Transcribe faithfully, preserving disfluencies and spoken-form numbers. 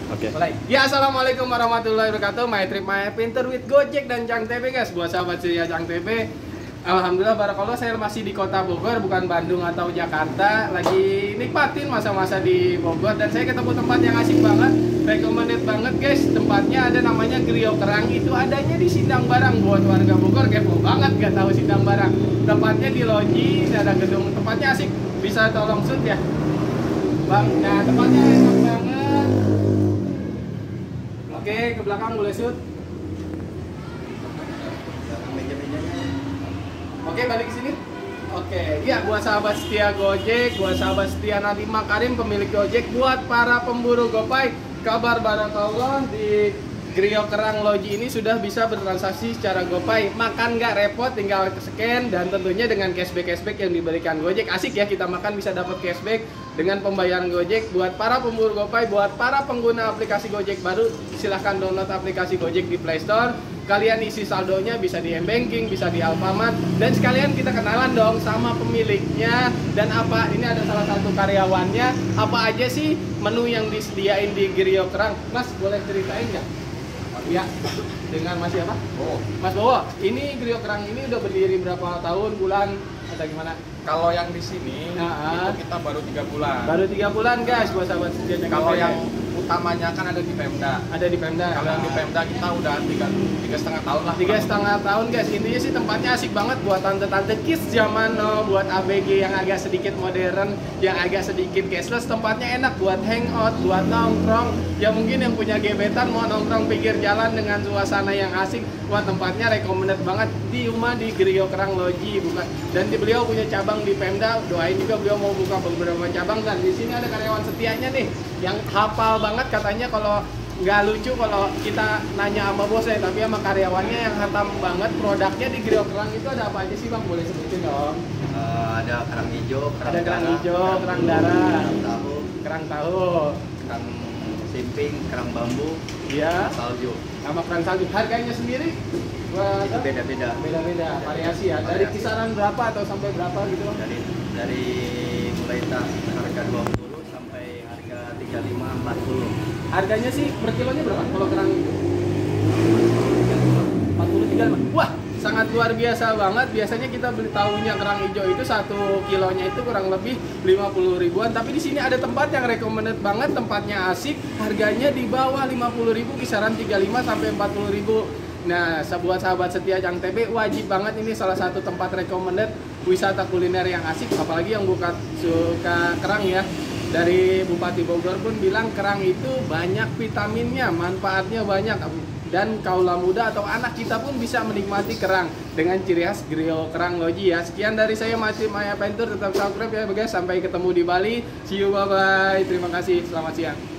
Oke. Mulai. Ya, assalamualaikum warahmatullahi wabarakatuh. My trip, my adventure with Gojek dan Cang T V, guys. Buat sahabat setia Cang T V, alhamdulillah barakallah, saya masih di kota Bogor, bukan Bandung atau Jakarta. Lagi nikmatin masa-masa di Bogor dan saya ketemu tempat yang asik banget, recommended banget, guys. Tempatnya ada namanya Griyo Kerang. Itu adanya di Sindang Barang. Buat warga Bogor kepo banget gak tahu Sindang Barang. Tempatnya di loji, ada gedung, tempatnya asik. Bisa tolong shoot ya, Bang. Nah, tempatnya enak banget. Oke, ke belakang boleh shoot. Oke, balik ke sini. Oke, ya buat sahabat setia Gojek, buat sahabat setia Nadiem Makarim, pemilik Gojek, buat para pemburu GoPay, kabar barakallah di Griyo Kerang Loji ini sudah bisa bertransaksi secara GoPay. Makan nggak repot, tinggal scan dan tentunya dengan cashback-cashback yang diberikan Gojek. Asik ya, kita makan bisa dapat cashback dengan pembayaran Gojek. Buat para pemburu GoPay, buat para pengguna aplikasi Gojek baru, silahkan download aplikasi Gojek di Play Store. Kalian isi saldonya bisa di M-Banking, bisa di Alfamart, dan sekalian kita kenalan dong sama pemiliknya dan apa, ini ada salah satu karyawannya, apa aja sih menu yang disediain di Griyo Kerang. Mas, boleh ceritain nggak? Ya, dengan Mas siapa? Oh. Mas Bowo, ini Griyo Kerang ini udah berdiri berapa tahun, bulan, atau gimana? Kalau yang di sini Nah, itu kita baru tiga bulan. baru tiga bulan, guys, buat sahabat setia. Kalau yang utamanya kan ada di Pemda. ada di Pemda. Kalau yang di Pemda kita udah tiga tiga setengah tahun lah. Tiga setengah tahun, guys. Intinya sih tempatnya asik banget buat tante-tante kids zaman now, buat A B G yang agak sedikit modern, yang agak sedikit cashless. Tempatnya enak buat hangout, buat nongkrong. Ya mungkin yang punya gebetan mau nongkrong pinggir jalan dengan suasana yang asik, buat tempatnya recommended banget di rumah di Griyo Kerang Loji, bukan. Dan di beliau punya cabang di Pemda. Doain juga beliau mau buka beberapa cabang, dan di sini ada karyawan setianya nih yang hafal banget, katanya kalau nggak lucu kalau kita nanya sama bosnya, tapi sama karyawannya yang hatam banget. Produknya di Griyo Kerang itu ada apa aja sih, Bang? Boleh sebutin dong. Uh, ada kerang hijau, kerang Ada kerang darah, hijau, kerang darah, kerang tahu, kerang tahu, kerang simping, kerang bambu, ya, salju. sama kerang salju. Harganya sendiri buat Itu beda-beda. beda-beda, variasi ya. Dari Variasi. kisaran berapa atau sampai berapa gitu, Bang? Dari dari mulai tas harga dua puluh sampai harga tiga puluh lima empat puluh. Harganya sih per kilonya berapa kalau kerang itu? empat puluh tiga. Wah, sangat luar biasa banget. Biasanya kita beli tahunya kerang hijau itu satu kilonya itu kurang lebih lima puluh ribuan, tapi di sini ada tempat yang recommended banget, tempatnya asik, harganya di bawah lima puluh ribu, kisaran tiga puluh lima sampai empat puluh ribu. Nah, buat sahabat setia Cang T V, wajib banget, ini salah satu tempat recommended wisata kuliner yang asik, apalagi yang buka suka kerang ya. Dari Bupati Bogor pun bilang kerang itu banyak vitaminnya, manfaatnya banyak, dan kaula muda atau anak kita pun bisa menikmati kerang dengan ciri khas Griyo Kerang Loji ya. Sekian dari saya, Masih Maya Pentur, tetap subscribe ya guys. Sampai ketemu di Bali, see you, bye bye, terima kasih, selamat siang.